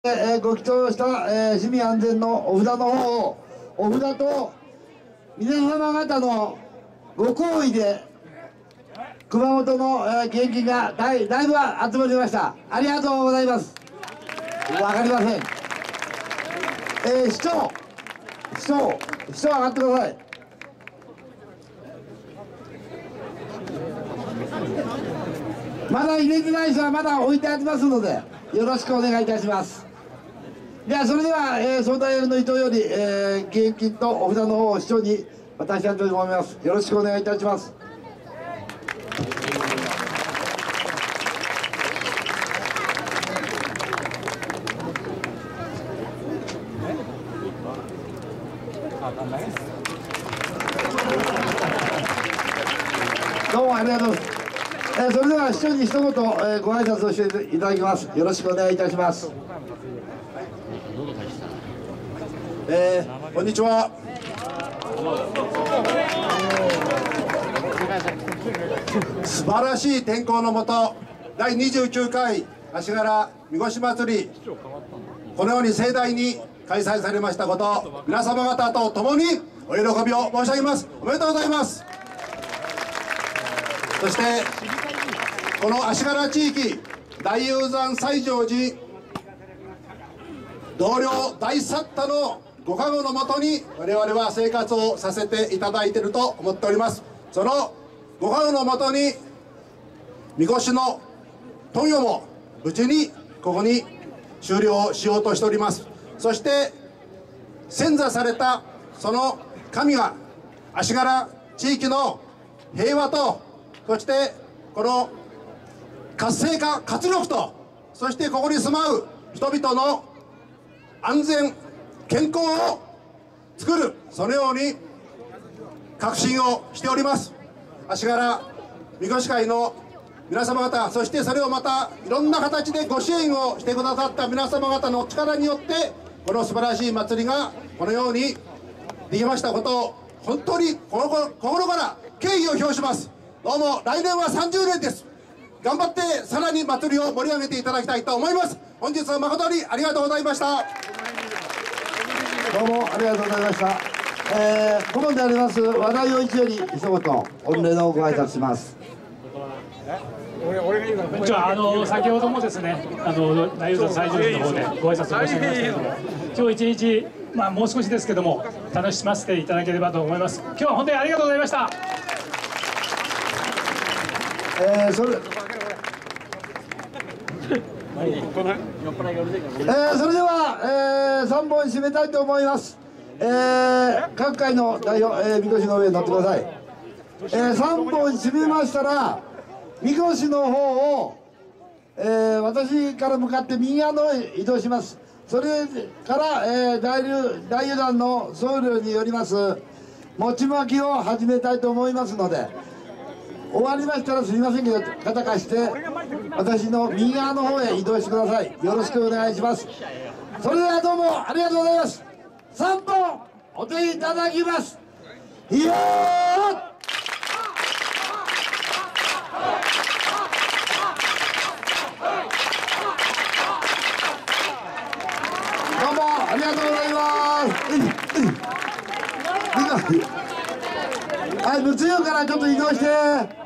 ご祈祷した、市民安全のお札の方を、お札と皆様方のご厚意で熊本の、現金がだいぶ集まりました。ありがとうございます。わかりません。市長上がってください。まだ入れてない人はまだ置いてありますので、よろしくお願いいたします。ではそれでは、相談役の伊藤より、現金とお札の方を市長に渡したいと思います。よろしくお願いいたします。どうもありがとうございます。それでは市長に一言、ご挨拶をしていただきます。よろしくお願いいたします。 こんにちは。素晴らしい天候の下、第29回足柄みこし祭り、このように盛大に開催されましたこと、皆様方と共にお喜びを申し上げます。おめでとうございます。そしてこの足柄地域大雄山西条寺同僚大サッタのご加護のもとに我々は生活をさせていただいていると思っております。そのご加護のもとにみこしの問与も無事にここに終了しようとしております。そして遷座されたその神が足柄地域の平和と、そしてこの活性化活力と、そしてここに住まう人々の安全健康を作る、そのように確信をしております。足柄みこし会の皆様方、そしてそれをまたいろんな形でご支援をしてくださった皆様方の力によってこの素晴らしい祭りがこのようにできましたことを本当に心から敬意を表します。どうも来年は30年です。頑張ってさらに祭りを盛り上げていただきたいと思います。本日は誠にありがとうございました。 どうもありがとうございました。顧問であります和田洋一より一言御礼のご挨拶します。 先ほどもですね、大雄山西条寺の方でご挨拶を申し上げましたけれども、今日一日、もう少しですけども楽しませていただければと思います。今日は本当にありがとうございました。 それでは、3本締めたいと思います。各界の代表、みこしの上に乗ってください。3本締めましたらみこしの方を、私から向かって右側の方へ移動します。それから、大遊団の僧侶によります餅まきを始めたいと思いますので、終わりましたらすみませんけど肩貸して私の右側の方へ移動してください。よろしくお願いします。それではどうもありがとうございます。3本お手いただきます。いやー、どうもありがとうございます。はい、無痛からちょっと移動して。